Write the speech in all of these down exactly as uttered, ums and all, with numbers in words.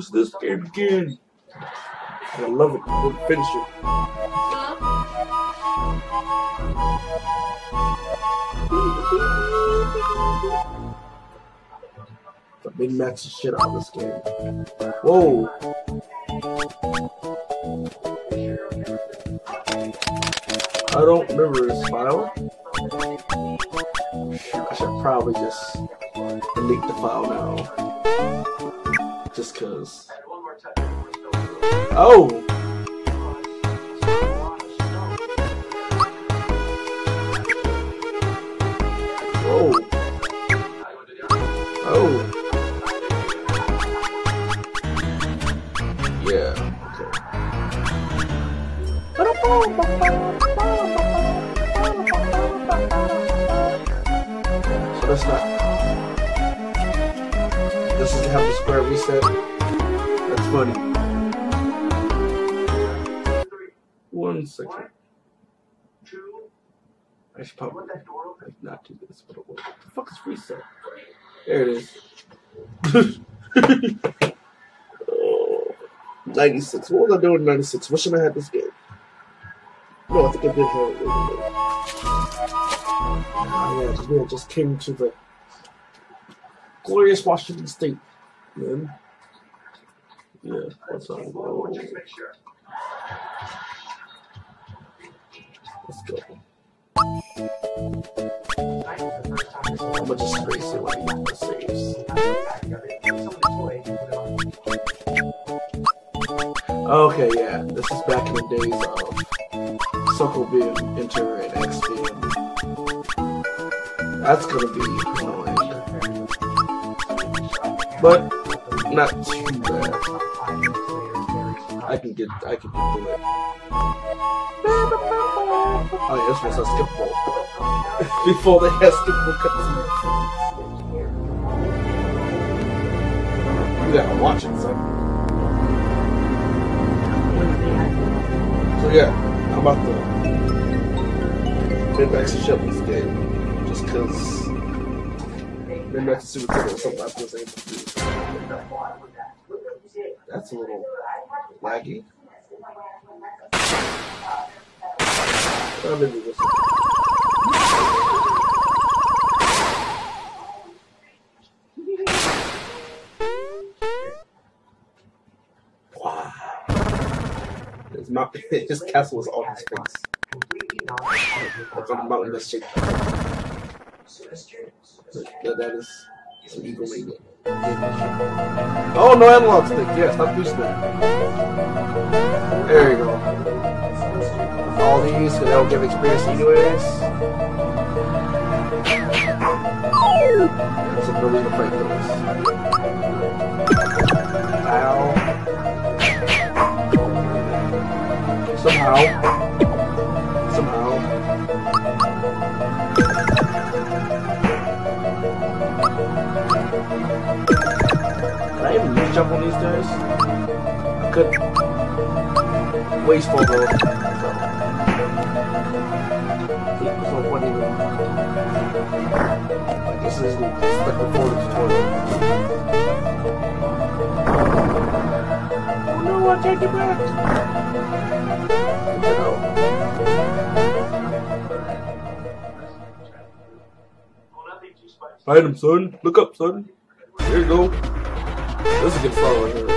it's this game again. I love it. We'll finish it. The big max shit out of this game. Whoa. I don't remember this file. I should probably just delete the file now. Just cause. Oh! Whoa. Oh. Yeah, so that's not. This is have the square reset. That's funny. One second. I should probably not do this, but what the fuck is reset? There it is. Oh, ninety-six. What was I doing in ninety-six? Wishing I had this game. No, I think I did have it. Oh, yeah, just, man, just came to the glorious Washington State, man. Yeah, what's up? Oh. Let's go. I'm gonna just erase it when I get the saves. Okay, yeah, this is back in the days of Circle being Enter and X being. That's gonna be annoying, but not too bad. I can get, I can get through it. Oh yeah, this was a skippable. Before they had skippable cutscenes. You gotta watch it, son. So yeah, I'm about to get back to shut this game. Just cause maybe I can see what something I was able to do. That's a little laggy. Oh, maybe this. Wow. His, mount, his castle was on his face. That's on the mountain that's shaped. That, that is an eagle eagle. Oh, no analog stick. Yeah, stop boosting it. There you go. All these, so they'll give experience anyways. That's a really good fight those. Ow. Somehow. Somehow. Can I even reach up on these guys? I could. Wasteful though. There's no point even. I guess this is stuck before the tutorial. Oh no, I take it back! Get out. Find him, son. Look up, son. There you go. This is a good song right here.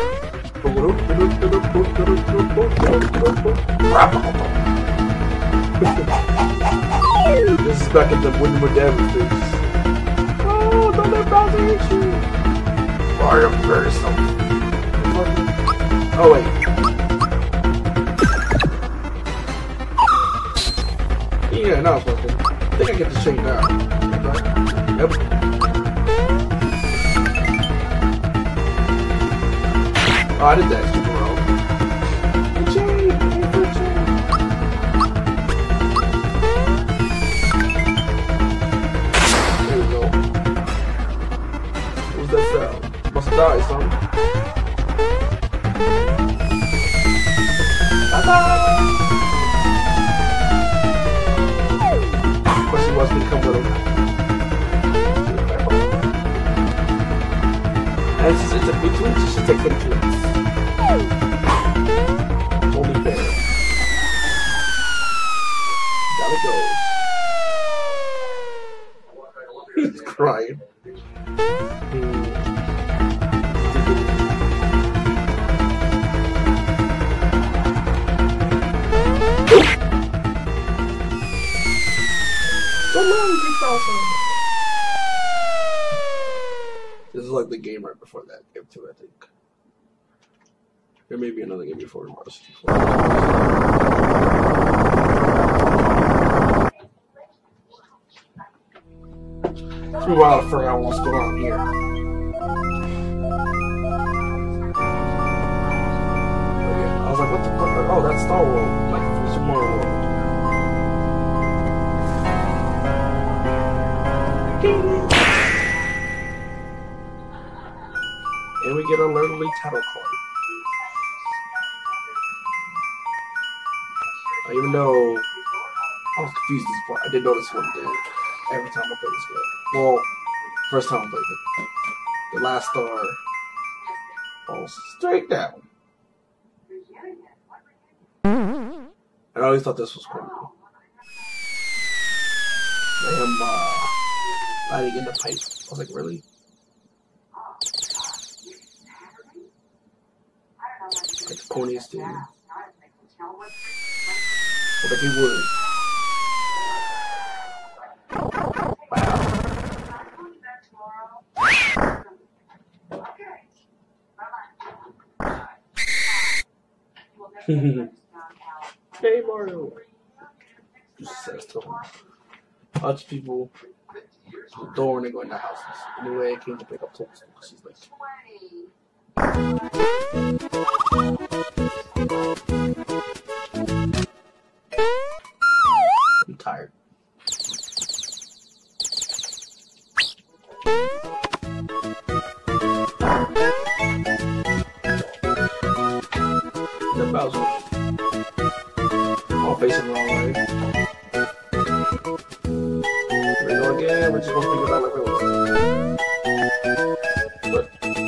This is back at the Windward Damage days. Oh, don't let Bowser hit you! Mario very something. Oh, wait. Yeah, now it's working. I think I get the shape now. Yep. Oh, I did that super well. There we go. What was that sound? Must die, son. Ta-da! Of course, he wants me to come with him. And since it's a big twin, she should take them to us. He's crying. This is like the game right before that game too, I think. There may be another game before Mario sixty-four. It's been a while to figure out what's going on here. I was like, what the fuck? Oh, that's Star World. Like, from Super Mario World. And we get a Literally title card. Even though I was confused this part, I did notice what it did every time I played this game. Well, first time I played it. The last star falls straight down. I always thought this was cool. Like him uh, lighting in the pipe. I was like, really? Like the ponies do. But like he would. Wow. Hey Mario. Just says to him. Lots of people to the door and they go in the houses. Anyway, I came to pick up tools because he's late. I'm tired. The Bowser. All facing the wrong way. Here we go again. We're just gonna figure it out like we always do. But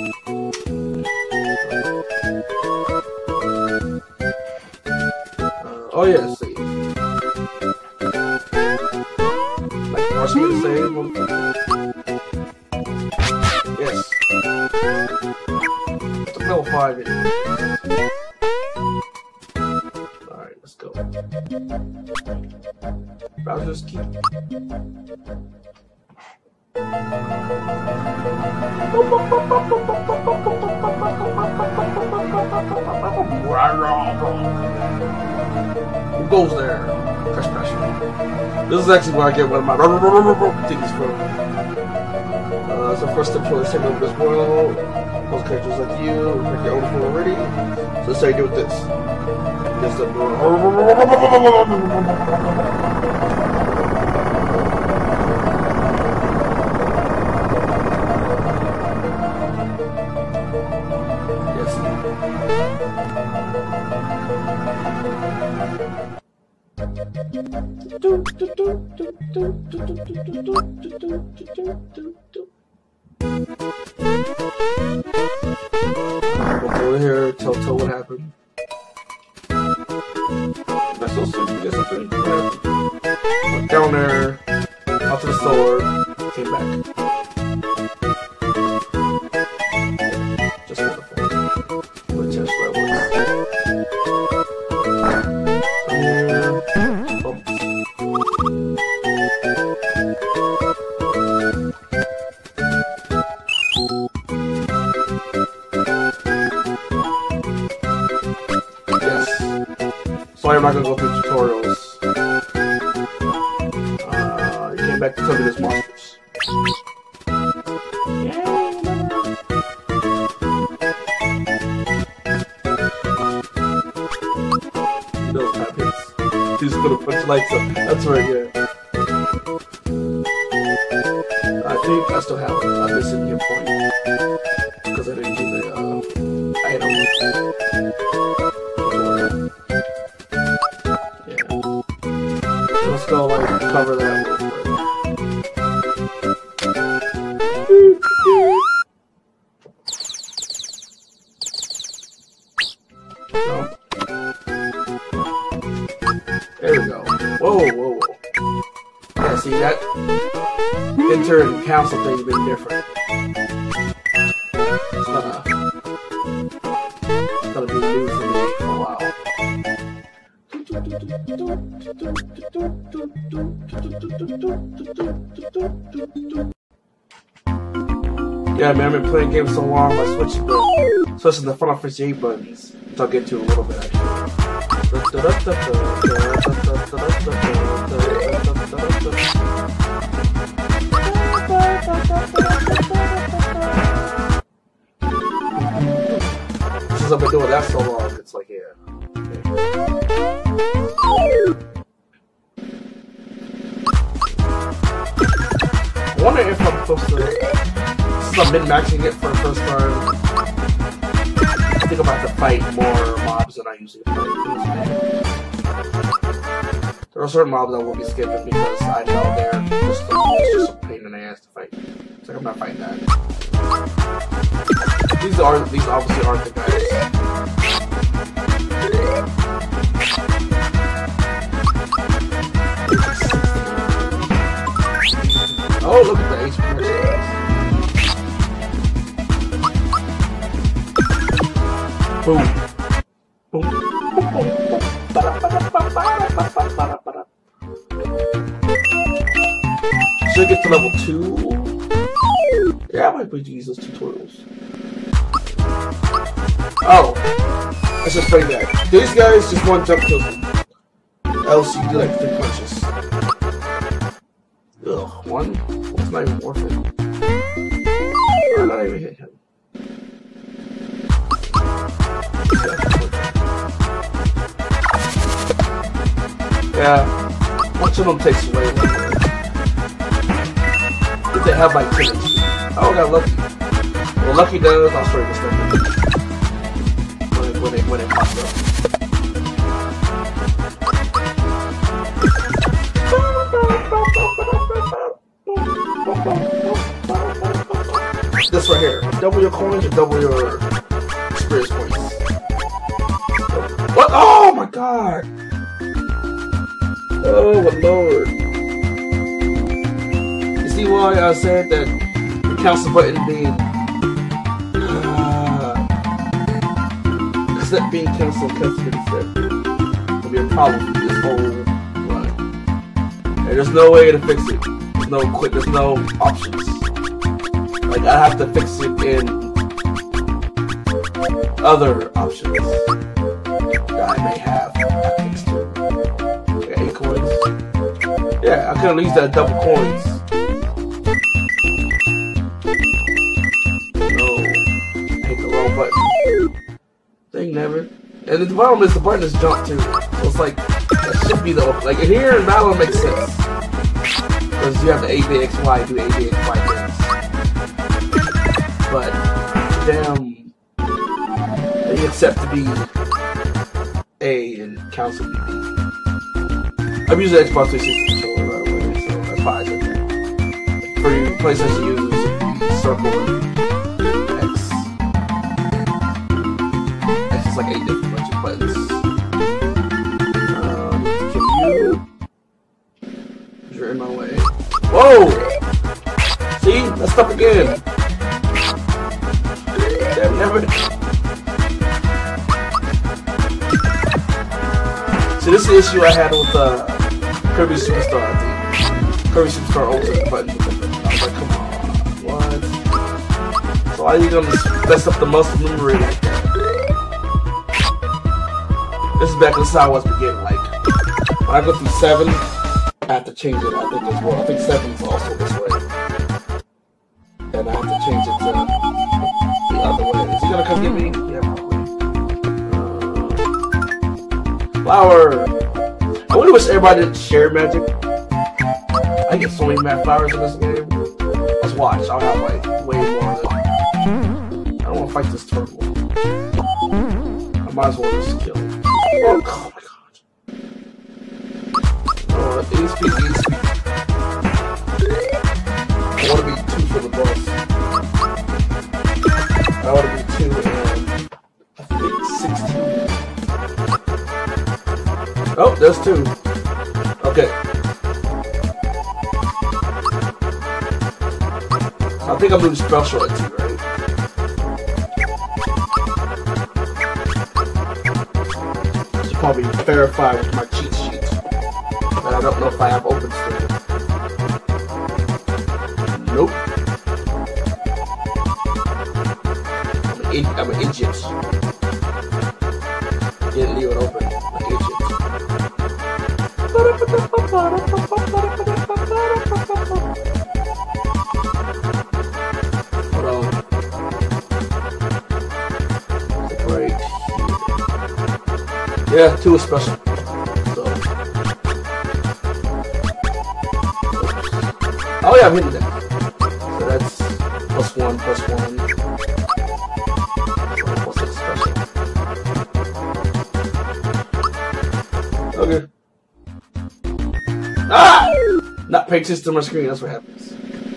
uh, oh yeah, save. Like rush me to save. Yes. It's a level five anyway. Alright, let's go. Bowser's key. Who goes there? Crash, crash. This is actually where I get one of my things from. Uh, so first step towards taking over this world. Those characters like you, make your own form already. So let's say you do with this. Just a We'll go here, tell Toad what happened. Am I so soon to get something? Went down there, out to the store, came back. Just wonderful. What a chance for that one. Bumps. Sorry, I'm not gonna go through tutorials. Uh, you came back to tell me there's monsters. Those type hits. He's gonna put lights up. That's right, yeah. I think I still have a missing your point. Because I didn't do the uh, item. Let's go, like, cover that real quick. No. There we go. Whoa, whoa, whoa. Yeah, see, that enter and cancel things being different. It's gonna, it's gonna be new for me for a while. Yeah, man, I've been playing games so long, I switched the switching the Final Fantasy eight buttons, which I'll get to in a little bit actually. Since I've been doing that so long, it's like, yeah. I wonder if I'm supposed to, since I'm min-maxing it for the first time, I think I'm about to fight more mobs than I usually fight. There are certain mobs I will be skipping because I know they're just, it's just a pain in the ass to fight. It's like I'm not fighting that. These are these obviously aren't the guys. Oh, look at the H P. Boom. Boom. Should I get to level two? Yeah, I might be able to use those tutorials. Oh, let's just play that. These guys just want jump kills them. Else you do like three punches. Ugh, one? It's not even worth it. I'm not even hit him. Yeah, much of them takes way longer. If they have like ten H P. Oh, I got lucky. Well, lucky does, I'll show you this stuff when it, when it, when it pops up. This right here. Double your coins or double your experience points. What? Oh my god! Oh my lord. You see why I said that the cancel button being uh, except being canceled cancel instead will be a problem for this whole run. And there's no way to fix it. There's no quick there's no options. Like I have to fix it in other options that I may have fixed too. Like eight coins. Yeah, I could at least that double coins. No, I hit the wrong button. Thing never. And the problem is the button is jump too. So it's like that should be the like here in battle it makes sense because you have the A B X Y do A B X Y things. But damn, they accept to be A and council to be B. I'm using the Xbox three sixty controller right away, so that's why I said that. For you PlayStation users, circle and X. X is like eight different bunch of buttons. Um, kill you. You're in my way. Whoa! See? Messed up again. Never. So this is the issue I had with uh, Kirby Superstar, I think. Kirby Superstar Ultimate button. I was like, come on, what? So why are you gonna mess up the muscle memory like that? This is back in the side I was beginning. Like when I go through seven, I have to change it. I think as well. I think seven is also this way, and I have to change it to. Other way. Is he gonna come get me? Yeah, probably. Uh, flower! I really wish everybody did share magic. I get so many mad flowers in this game. Let's watch. I'll have like way more of them. I don't want to fight this turtle. I might as well just kill him. Oh, oh my god. Oh, easy speed, easy speed. I want to be two for the boss. I want to be two and I think sixteen. Oh, there's two. Okay. I think I'm doing special at two, right? Should probably verify with my cheat sheet. But I don't know if I have open still. Nope. I'm an, I'm an idiot. Didn't leave it open. I'm an idiot. Hold on. Right here. Yeah, two is special. So. Oh yeah, I'm hitting that. So that's plus one, plus one. Plus six special. Okay. Ah! Not paying attention to my screen, that's what happens.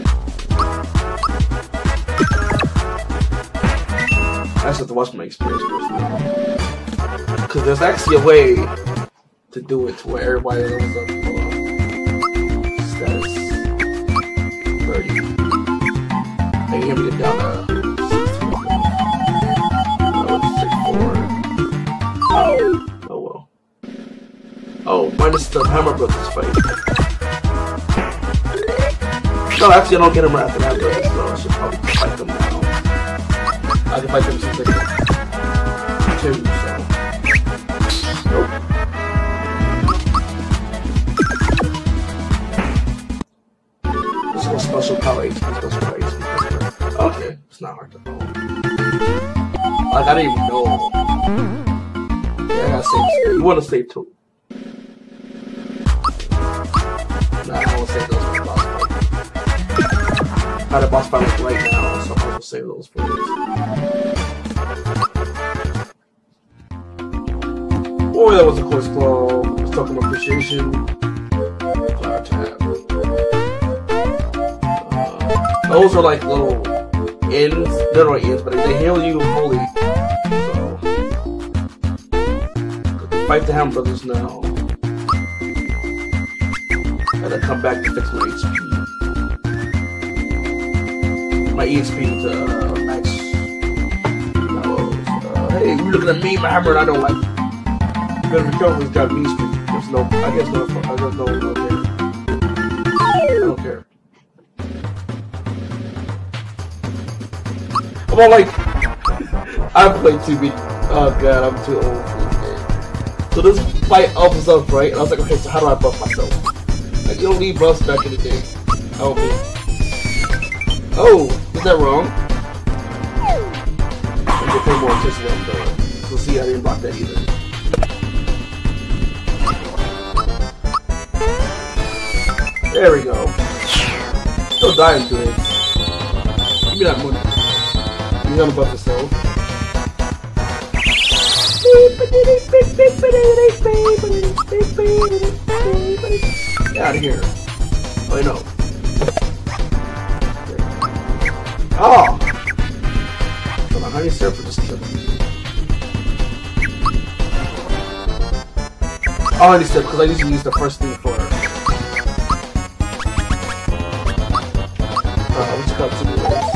I just have to watch my experience first. Because there's actually a way to do it to where everybody levels up. Hold on. Status thirty. They can hear me get down to sixteen. Oh, straightforward. Oh. Oh well. Oh, minus the Hammer Brothers fight. No, actually, I don't get them right after that, but so I should probably fight them now. I can fight them since they can. Two, so. Nope. This is a special power H P, special power H P. Okay, it's not hard to follow. Like, I didn't even know. Yeah, I gotta save. You wanna save two. Nah, I won't save those for the boss fight. I had a boss fight like right now, so I will save those for this. Boy, that was a close call. Let's talk about appreciation. Flower tab. Uh, those are like little ends. They're not ends, but they heal you fully. So, fight the Hammer Brothers now. And then come back to fix my H P. My E X P to uh, max. Uh, hey, you're looking at me, my hammer, and I don't like it. You better be careful, he's got mean streak. There's no, I guess no, I guess no, no care. I don't care. I'm all like, I played too big. Oh god, I'm too old for this game. So this fight opens up, right? And I was like, okay, so how do I buff myself? Like, you don't need buffs back in the day. Help me. Oh, is that wrong? I'm gonna pay more attention to what I'm doing. So see, I didn't block that either. There we go. Still dying to it. Give me that money. You're gonna buff yourself. Get out of here. Oh, I know. Oh! Come on, honey syrup for just kill me. Oh, honey syrup, because I usually use the first thing for. Uh, what's it called? To the ways.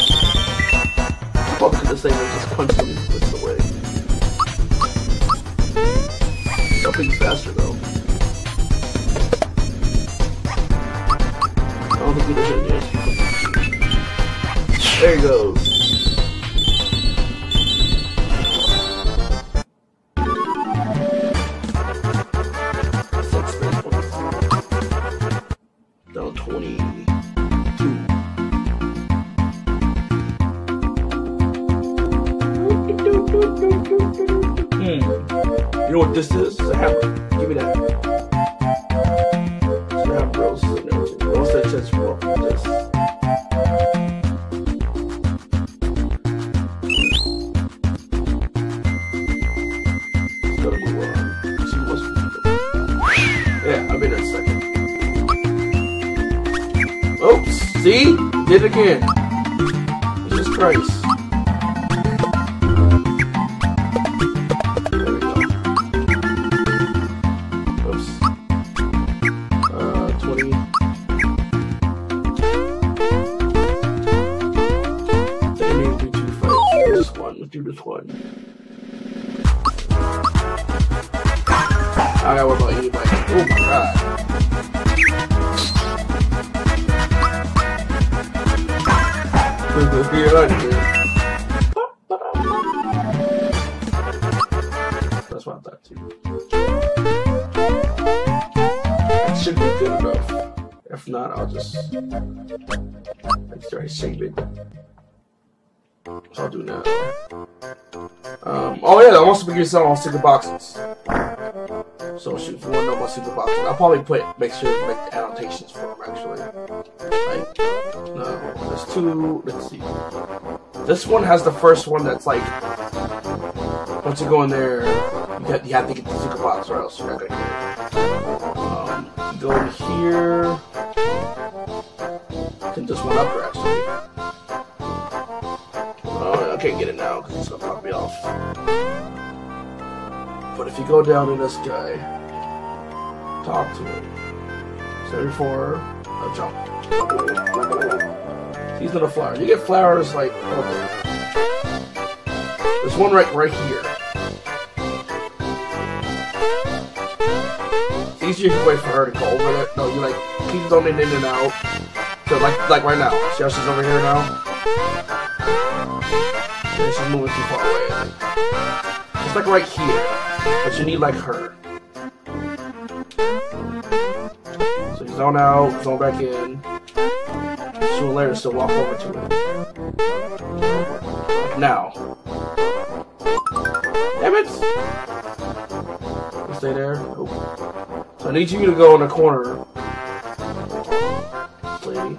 I probably could have said just punch them with the way. Jumping's faster though. I don't think he does any H P. There he goes. Six points. Down twenty-two. Hmm. You know what this is? It's a hammer. Give me that. So I have roses and everything. What's that chest for? This. Gotta move on. See what's yeah, I'll be there in a second. Oops! See? Did it again. Jesus Christ. Which one? I gotta worry about anybody. Oh my god. That's what I thought too. That should be good enough. If not, I'll just try to save it. So I'll do now. Um, oh yeah, I want to begin selling all secret boxes. So shoot, if you want to know about secret boxes, I'll probably put make sure to make the annotations for them actually. Like, no, there's two. Let's see. This one has the first one that's like, once you go in there, you have, you have to get the secret box or else you're not gonna get it. Um, you go in here. I think this one up here actually. Oh, I can't get it now because it's gonna knock me off. But if you go down to this guy, talk to him. seventy-four, a jump. He's not a flower. You get flowers like, okay. There's one right right here. It's easier to wait for her to go over there. No, you like keep going in and out. So like like right now. See how she's over here now? Yeah, she's moving too far away. It's like right here. But you need like her. So you zone out, zone back in. Sooner or later, still walk over to it. Now. Damn it! Stay there. Oh. So I need you to go in the corner. Lady.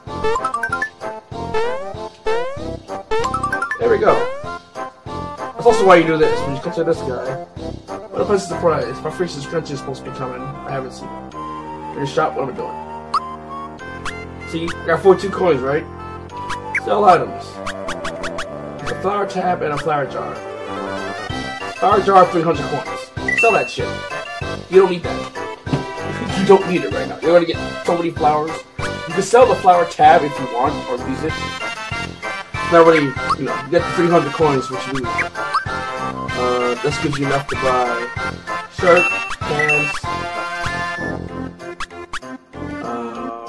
There we go. That's also why you do this. When you come to this guy. What if it's a surprise? My freaking scrunchie is supposed to be coming. I haven't seen it. In the shop, what am I doing? See, I got forty-two coins, right? Sell items. There's a flower tab and a flower jar. Flower jar, three hundred coins. Sell that shit. You don't need that. You don't need it right now. You're gonna get so many flowers. You can sell the flower tab if you want, or use it. It's not really, you know, you get the three hundred coins, which you need. Uh, this gives you enough to buy shirt, pants, uh,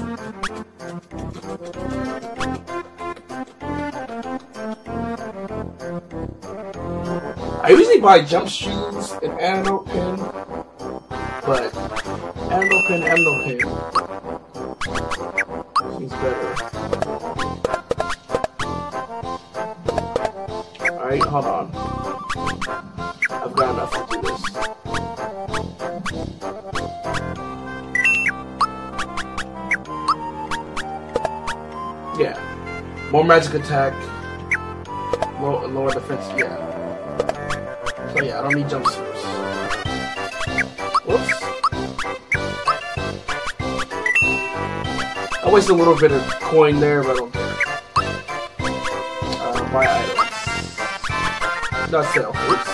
I usually buy jump shoes and antidote pin, but antidote pin, antidote pin seems better. Alright, hold on. I've got enough to do this. Yeah. More magic attack. Low, lower defense, yeah. So yeah, I don't need jumpsuits. Whoops. I wasted a little bit of coin there, but I don't care. Uh, buy items. Not sell. Oops.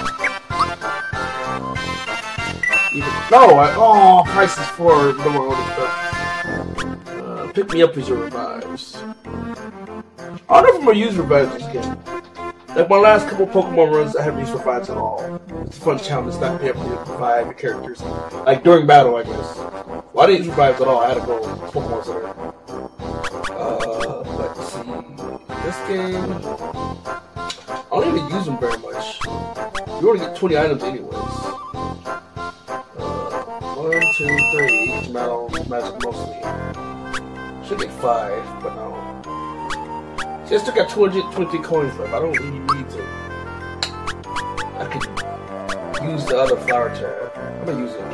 Even, no, I, oh, prices for the world and stuff. Uh, pick me up as your revives. I don't know if I'm gonna use revives this game. Like my last couple Pokemon runs, I haven't used revives at all. It's a fun challenge not being able to revive the characters. Like during battle, I guess. Well, I didn't use revives at all. I had to go Pokemon Center. Uh, let's see. This game. I don't even use them very much. You only get twenty items anyways. Uh, one, two, three. Metal, magic mostly. Should get five, but no. See, I still got two hundred twenty coins left. I don't really need to. I could use the other flower tab. I'm gonna use it.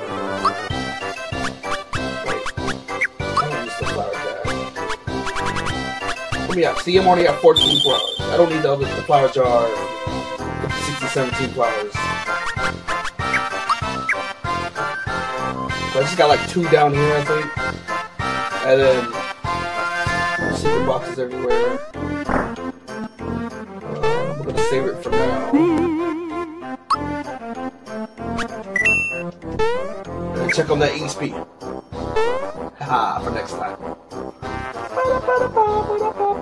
Wait. I'm gonna use the flower tab. Let me out. See, I'm already at fourteen flowers. I don't need the other the flower jar. sixteen, seventeen flowers. So I just got like two down here, I think. And then secret boxes everywhere. Uh, I'm gonna save it for now. And then check on that E X P. Haha, for next time.